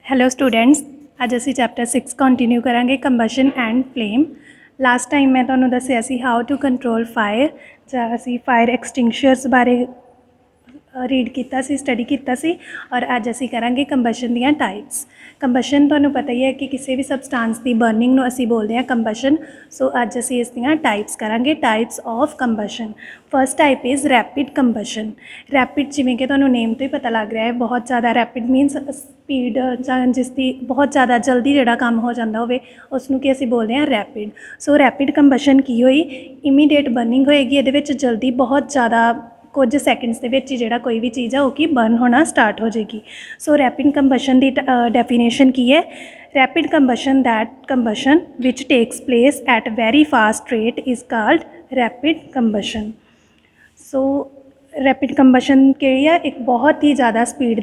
Hello students, अज असी chapter 6 continue करांगे combustion and flame. Last time मैं तुहानूं दस्सिया सी हाउ टू कंट्रोल फायर, जां असी फायर एक्सटिंग्विशर्स बारे रीड किया स्टडी किया और अज असी करांगे कंबशन दियां टाइप्स। कंबशन तुहानूं पता ही है कि किसी भी सबसटांस की बर्निंग नूं असी बोलते हैं कंबशन। सो अज असी इस दियां टाइप्स करांगे, types of combustion. First type is rapid combustion. Rapid जिवें कि तुहानूं नेम तो ही पता लग रहा है, बहुत ज़्यादा रैपिड मीनस स्पीड जां जिसकी बहुत ज़्यादा जल्दी जिहड़ा काम हो जाता होवे उसनूं कि असी बोलते हैं रैपिड। सो रैपिड कंबशन की होई, इमीडिएट बर्निंग होएगी, इहदे विच जल्दी बहुत ज़्यादा कुछ सैकेंड्स के जिहड़ा कोई भी चीज़ है वो बर्न होना स्टार्ट हो जाएगी। सो रैपिड कंबशन की डेफिनेशन की है, rapid combustion that combustion which takes place at very fast rate is called rapid combustion. So rapid combustion की है एक बहुत ही ज़्यादा स्पीड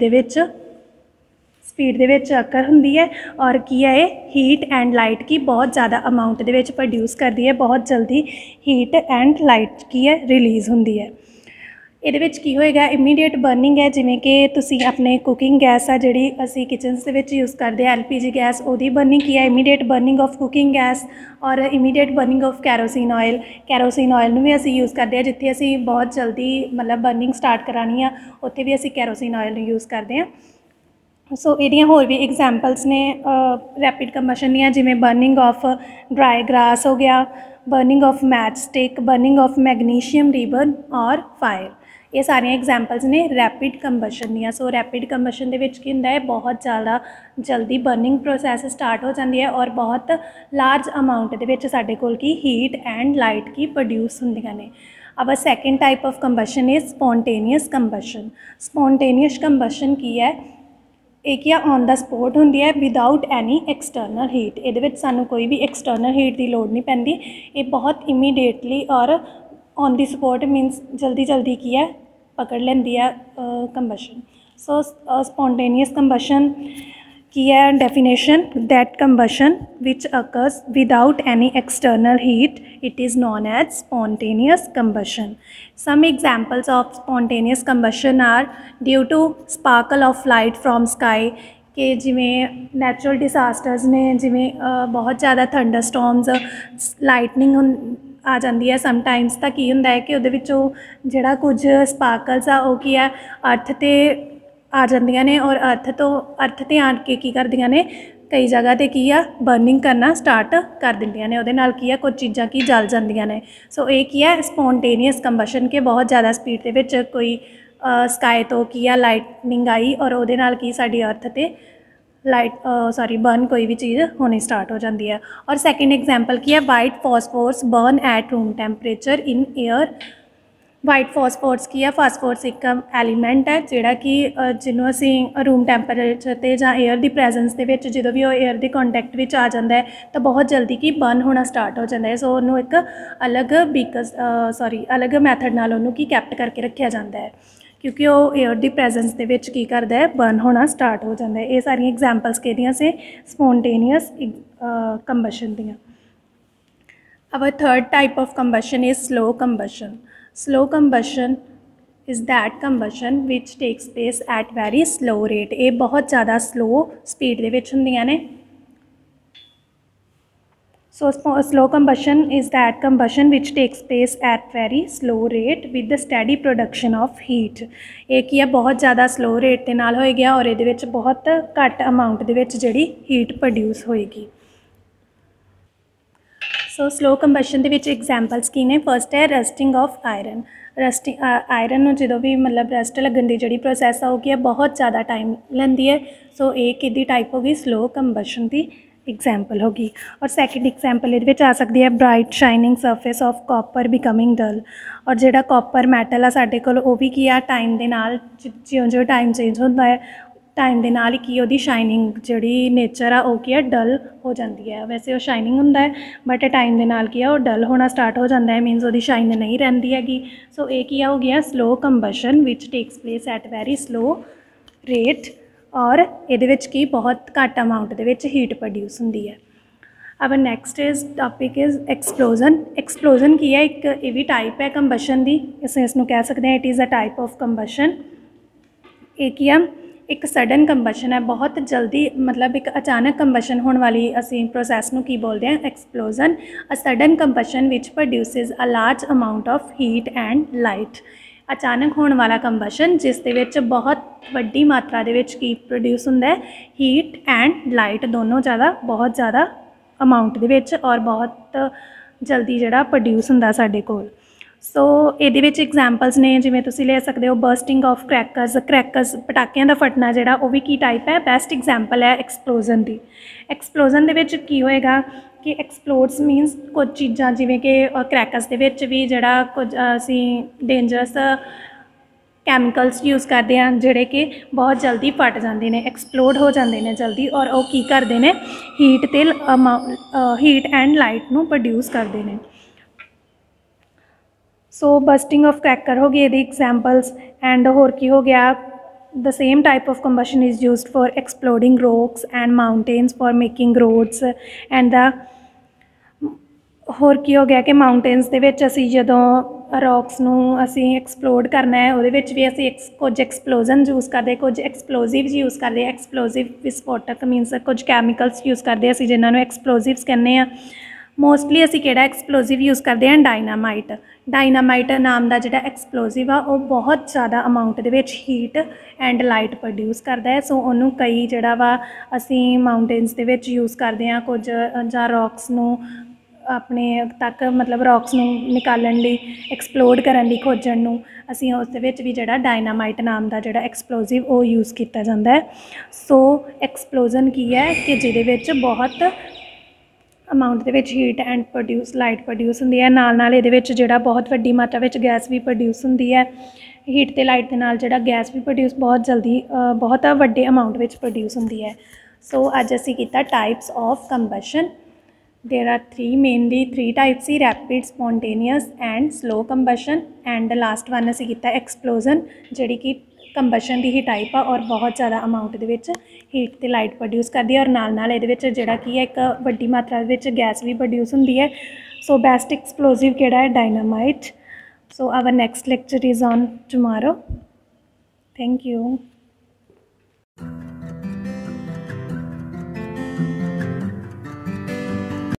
अकर होंदी है और की है हीट एंड लाइट की बहुत ज़्यादा अमाउंट दे विच प्रोड्यूस करती है, बहुत जल्दी हीट एंड लाइट की है रिलीज़ होंदी है। ਇਹਦੇ ਵਿੱਚ ਕੀ ਹੋਏਗਾ, ਇਮੀਡੀਏਟ ਬਰਨਿੰਗ ਹੈ, ਜਿਵੇਂ ਕਿ ਤੁਸੀਂ ਆਪਣੇ ਕੁਕਿੰਗ ਗੈਸ ਆ ਜਿਹੜੀ ਅਸੀਂ ਕਿਚਨਸ ਦੇ ਵਿੱਚ ਯੂਜ਼ ਕਰਦੇ ਹਾਂ LPG ਗੈਸ, ਉਹਦੀ ਬਰਨਿੰਗ ਕੀ ਹੈ, immediate burning of cooking gas ਔਰ immediate burning of kerosene oil. Kerosene oil ਨੂੰ ਵੀ ਅਸੀਂ ਯੂਜ਼ ਕਰਦੇ ਹਾਂ, ਜਿੱਥੇ ਅਸੀਂ ਬਹੁਤ ਜਲਦੀ ਮਤਲਬ ਬਰਨਿੰਗ ਸਟਾਰਟ ਕਰਾਉਣੀ ਆ ਉੱਥੇ ਵੀ ਅਸੀਂ ਕੈਰੋਸੀਨ ਆਇਲ ਨੂੰ ਯੂਜ਼ ਕਰਦੇ ਹਾਂ। ਸੋ ਇਹਦੀਆਂ ਹੋਰ ਵੀ ਐਗਜ਼ਾਮਪਲਸ ਨੇ ਰੈਪਿਡ ਕੰਬਸ਼ਨ ਦੀਆਂ, ਜਿਵੇਂ ਬਰਨਿੰਗ ਆਫ ਡਰਾਈ ਗਰਾਸ ਹੋ ਗਿਆ, burning of match stick, burning of magnesium ribbon ਔਰ फायर। ये सारिया एग्जाम्पल्स ने रैपिड कंबशन दियाँ। सो रैपिड कंबशन के की होंदा है, बहुत ज़्यादा जल्दी बर्निंग प्रोसैस स्टार्ट हो जाती है और बहुत लार्ज अमाउंट के साडे कोल की हीट एंड लाइट की प्रोड्यूस होंदियां ने। अब second type of combustion is spontaneous combustion. Spontaneous combustion की है, एक या ऑन द स्पॉट होंदी है विदाउट एनी एक्सटर्नल हीट। ये सानू कोई भी एक्सटर्नल हीट की लोड़ नहीं पैंदी, ये बहुत इमीडिएटली और ऑन द स्पॉट मीनस जल्दी जल्दी की है पकड़ लेंदी है कंबशन। सो स्पॉन्टेनियस कंबशन की है definition, that combustion which occurs without any external heat it is known as spontaneous combustion. Some examples of spontaneous combustion are due to sparkle of light from sky, कि जिमें natural disasters ने, जिमें बहुत ज़्यादा thunderstorms, lightning आ जाती है sometimes. तो की होंदा है कि उहदे विचों जिहड़ा कुछ स्पार्कल्स आ वो की है अर्थ ते आ जांदियां ने और अर्थ ते आण के की करदियां ने कई जगह ते की आ बर्निंग करना स्टार्ट कर दिंदियां ने, उहदे नाल की है कुछ चीज़ां की जल जांदियां ने। सो ये की है स्पॉन्टेनियस कंबशन के बहुत ज़्यादा स्पीड दे विच कोई स्काई तो की है लाइटनिंग आई और उहदे नाल की साडी अर्थ ते बर्न कोई भी चीज़ होनी स्टार्ट हो जाती है। और सैकेंड एग्जाम्पल की है white phosphorus burn at room temperature in air. White phosphorus की है, फास्फोरस एक एलीमेंट है जिहड़ा कि जिन्हों असी रूम टैंपरेचर ते जां एयर की प्रैजेंस दे विच जो भी वो एयर के कॉन्टैक्ट में आ जाता है तो बहुत जल्दी की बर्न होना स्टार्ट हो जाता है। सो उन्होंने एक अलग मैथड नाल उन्होंने की कैप्ट करके रखा जाता है, क्योंकि वो एयर की प्रैजेंस के विच की करता है बर्न होना स्टार्ट हो जाता है। ये सारी एग्जाम्पल्स कहदियाँ से स्पॉन्टेनियस कंबशन दियाँ। अब third type of combustion is slow combustion. Slow combustion is that combustion which takes place at very slow rate. ये बहुत ज़्यादा स्लो स्पीड दे विच होंदियां ने। So slow combustion is that combustion which takes place at very slow rate with the steady production of heat। एक ही है बहुत ज़्यादा slow rate के नाल होएगी और ये बहुत घट अमाउंट दे विच जिहड़ी हीट प्रोड्यूस होएगी। सो स्लो कंबशन के विच एग्जाम्पल्स की ने, फर्स्ट है rusting of iron. Rusting iron जो भी मतलब रस्ट लगन की जी प्रोसैस होगी बहुत ज़्यादा टाइम लैंदी है। सो एक इहदी टाइप होगी स्लो कंबशन की एग्जाम्पल होगी। और सैकेंड एग्जाम्पल ये आ सकती है bright shining surface of copper becoming dull. और जोड़ा कॉपर मैटल आ साडे कोल वो भी की आ टाइम के नाल ज्यों ज्यों टाइम चेंज होता है टाइम के नाल की वो शाइनिंग जी नेचर आ वो की है डल हो जाती है। वैसे वो शाइनिंग होंदा है बट टाइम के नाल की है वो डल होना स्टार्ट हो जाता है, मीनस वो शाइन नहीं रहिंदी हैगी। सो ये की हो गया slow combustion which takes place at very slow rate और ये की बहुत घट अमाउंट के हीट प्रोड्यूस होंदी है। अब next is topic is explosion. Explosion की है एक ये भी टाइप है कंबशन की, इस कह सकते हैं it is a type of combustion. एक ही है एक सडन कंबशन है, बहुत जल्दी मतलब एक अचानक कंबशन होने वाली असी प्रोसैस नूं की बोलते हैं explosion. A sudden combustion which produces a large amount of heat and light. अचानक होने वाला कंबशन जिस दे विच बहुत वड्डी मात्रा दे विच की प्रोड्यूस हुंदा है, हीट एंड लाइट दोनों बहुत ज़्यादा अमाउंट दे विच और बहुत जल्दी जिहड़ा प्रोड्यूस हुंदा साडे कोल। सो ਇਹਦੇ ਵਿੱਚ एग्जाम्पल्स ने जिवें तुसीं ले सकते हो बर्सटिंग ऑफ क्रैकर्स पटाकियां दा फटना जिहड़ा वो भी की टाइप है, बेस्ट एग्जाम्पल है एक्सप्लोजन दी। एक्सप्लोजन दे विच की होएगा कि एक्सप्लोड्स मीनस कुछ चीज़ां जिवें कि क्रैकर्स दे विच भी जिहड़ा कुछ असीं डेंजरस कैमिकल्स यूज़ करते हैं जिहड़े कि बहुत जल्दी फट जाते हैं, एक्सप्लोड हो जाते हैं जल्दी, और वो की करते हैं हीट एंड लाइट नूं प्रोड्यूस करते हैं। सो बस्टिंग ऑफ क्रैकर हो गई ये एग्जाम्पल्स। एंड होर की हो गया, the same type of combustion is used for exploding rocks and mountains for making roads and the होर की हो गया कि माउंटेन्स दे विच असीं जदों रॉक्स नूं असीं एक्सप्लोड करना है उहदे विच भी असीं कुछ एक्सप्लोजन यूज़ करते, कुछ एक्सप्लोजिव्स यूज़ करते। एक्सप्लोजिव विस्फोटक मीनस कुछ कैमिकल्स यूज़ करते असीं जिन्हां नूं एक्सप्लोजिव्स कहने आ। मोस्टली असीं किहड़ा एक्सप्लोजिव यूज़ करते हैं, डायनामाइट। डायनामाइट नाम का जिहड़ा एक्सप्लोजिव आ वो बहुत ज़्यादा अमाउंट दे विच हीट एंड लाइट प्रोड्यूस करता है। सो उन्होंने कई जिहड़ा वा असीं माउंटेन्स दे विच यूज़ करते हैं, कुछ जां रॉक्स नूं अपने तक मतलब रॉक्स नूं निकालण लई, एक्सप्लोड करन लई, खोजण नूं असीं उस दे विच भी जिहड़ा डायनामाइट नाम का जिहड़ा एक्सप्लोजिव वो यूज़ किया जाता है। सो एक्सप्लोजन की है कि जिहदे विच बहुत अमाउंट दे विच हीट एंड लाइट प्रोड्यूस होंदी है, नाल इहदे विच जिहड़ा बहुत वड्डी मात्रा विच गैस भी प्रोड्यूस होंदी है। हीट ते लाइट दे नाल जिहड़ा गैस भी प्रोड्यूस बहुत जल्दी बहुत वड्डे अमाउंट विच प्रोड्यूस होंदी है। सो अज असीं कीता types of combustion. There are mainly three types ही, rapid, spontaneous and slow combustion. And last one असीं कीता एक्सप्लोजन जिहड़ी कि कंबशन की ही टाइप आ और बहुत ज़्यादा अमाउंट दे विच हीट ते लाइट प्रोड्यूस करती है, और नाल इहदे विच जिहड़ा कि एक वड्डी मात्रा विच गैस भी प्रोड्यूस होंदी है। सो बेस्ट एक्सप्लोजिव किहड़ा है, dynamite. So our next lecture is on tomorrow. Thank you.